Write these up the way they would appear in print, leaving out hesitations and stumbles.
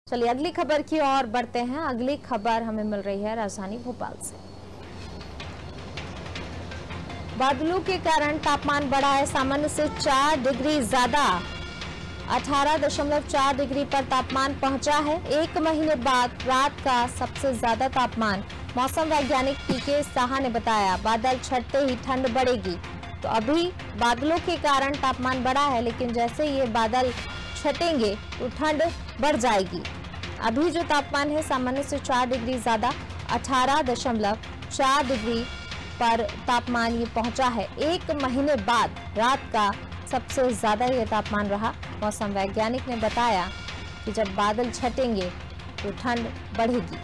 चलिए अगली खबर की ओर बढ़ते हैं। अगली खबर हमें मिल रही है राजधानी भोपाल से। बादलों के कारण तापमान बढ़ा है सामान्य से 4 डिग्री ज्यादा। 18.4 डिग्री पर तापमान पहुंचा है। 1 महीने बाद रात का सबसे ज्यादा तापमान। मौसम वैज्ञानिक पीके साहा ने बताया, बादल छटते ही ठंड बढ़ेगी। तो अभी बादलों के कारण तापमान बढ़ा है, लेकिन जैसे ये बादल छटेंगे तो ठंड बढ़ जाएगी। अभी जो तापमान है सामान्य से 4 डिग्री ज्यादा 18.4 डिग्री पर तापमान ये पहुंचा है। 1 महीने बाद रात का सबसे ज्यादा ये तापमान रहा। मौसम वैज्ञानिक ने बताया कि जब बादल छटेंगे तो ठंड बढ़ेगी।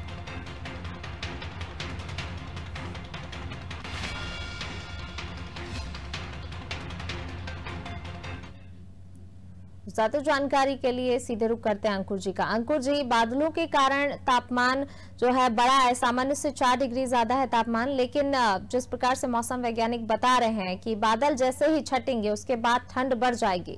ज्यादा जानकारी के लिए सीधे रुख करते हैं अंकुर जी का। अंकुर जी, बादलों के कारण तापमान जो है बढ़ा है, सामान्य से 4 डिग्री ज्यादा है तापमान, लेकिन जिस प्रकार से मौसम वैज्ञानिक बता रहे हैं कि बादल जैसे ही छटेंगे उसके बाद ठंड बढ़ जाएगी।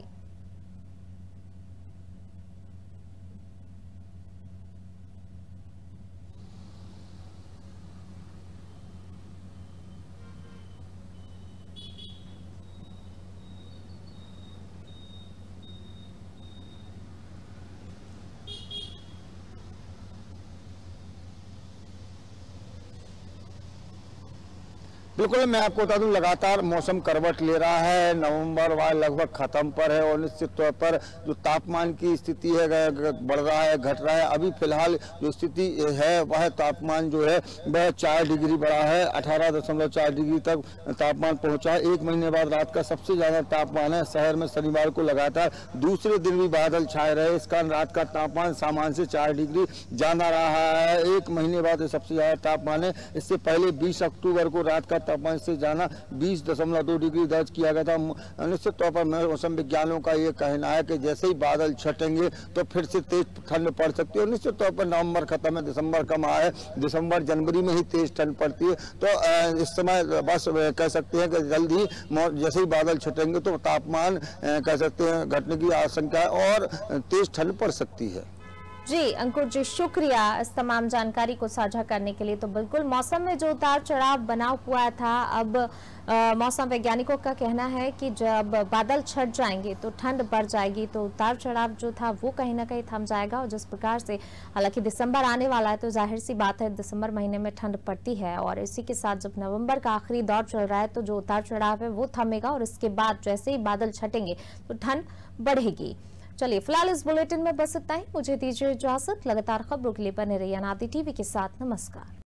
बिल्कुल, मैं आपको बता दूं, लगातार मौसम करवट ले रहा है। नवंबर लगभग खत्म पर है और निश्चित तौर पर जो तापमान की स्थिति है बढ़ रहा है, घट रहा है। अभी फिलहाल जो स्थिति है वह तापमान जो है वह 4 डिग्री बढ़ा है। 18.4 डिग्री तक तापमान पहुंचा है। 1 महीने बाद रात का सबसे ज्यादा तापमान है। शहर में शनिवार को लगातार दूसरे दिन भी बादल छाए रहे, इस कारण रात का तापमान सामान्य से 4 डिग्री ज्यादा रहा है। 1 महीने बाद सबसे ज्यादा तापमान है। इससे पहले 20 अक्टूबर को रात का तापमान से जाना 20.2 डिग्री दर्ज किया गया था। निश्चित तौर पर मौसम विज्ञानियों का ये कहना है कि जैसे ही बादल छटेंगे तो फिर से तेज ठंड पड़ सकती है। निश्चित तौर पर नवंबर खत्म है, दिसंबर का माह है, दिसंबर जनवरी में ही तेज ठंड पड़ती है। तो इस समय बस कह सकते हैं कि जल्द ही जैसे ही बादल छटेंगे तो तापमान कह सकते हैं घटने की आशंका है और तेज ठंड पड़ सकती है। जी अंकुर जी, शुक्रिया इस तमाम जानकारी को साझा करने के लिए। तो बिल्कुल मौसम में जो उतार चढ़ाव बना हुआ था, अब मौसम वैज्ञानिकों का कहना है कि जब बादल छट जाएंगे तो ठंड बढ़ जाएगी, तो उतार चढ़ाव जो था वो कहीं ना कहीं थम जाएगा। और जिस प्रकार से हालांकि दिसंबर आने वाला है तो जाहिर सी बात है दिसंबर महीने में ठंड पड़ती है, और इसी के साथ जब नवंबर का आखिरी दौर चल रहा है तो जो उतार चढ़ाव है वो थमेगा और इसके बाद जैसे ही बादल छटेंगे तो ठंड बढ़ेगी। चलिए फिलहाल इस बुलेटिन में बस इतना ही। मुझे दीजिए इजाजत। लगातार खबरों के लिए बने रहिए अनादि टीवी के साथ। नमस्कार।